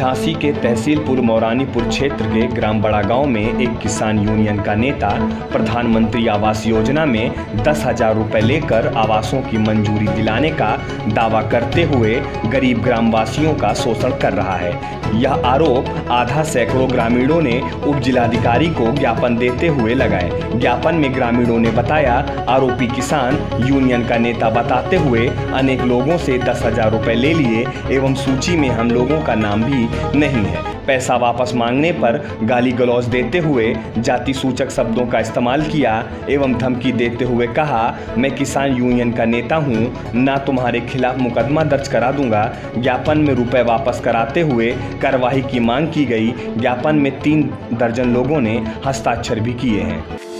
झांसी के तहसीलपुर मौरानीपुर क्षेत्र के ग्राम बड़ा गांव में एक किसान यूनियन का नेता प्रधानमंत्री आवास योजना में 10,000 रुपए लेकर आवासों की मंजूरी दिलाने का दावा करते हुए गरीब ग्रामवासियों का शोषण कर रहा है। यह आरोप आधा सैकड़ों ग्रामीणों ने उप जिलाधिकारी को ज्ञापन देते हुए लगाए। ज्ञापन में ग्रामीणों ने बताया, आरोपी किसान यूनियन का नेता बताते हुए अनेक लोगों से 10,000 रुपए ले लिए एवं सूची में हम लोगों का नाम भी नहीं है। पैसा वापस मांगने पर गाली गलौज देते हुए जाति सूचक शब्दों का इस्तेमाल किया एवं धमकी देते हुए कहा, मैं किसान यूनियन का नेता हूं, ना तुम्हारे खिलाफ मुकदमा दर्ज करा दूंगा। ज्ञापन में रुपए वापस कराते हुए कार्रवाई की मांग की गई। ज्ञापन में 3 दर्जन लोगों ने हस्ताक्षर भी किए हैं।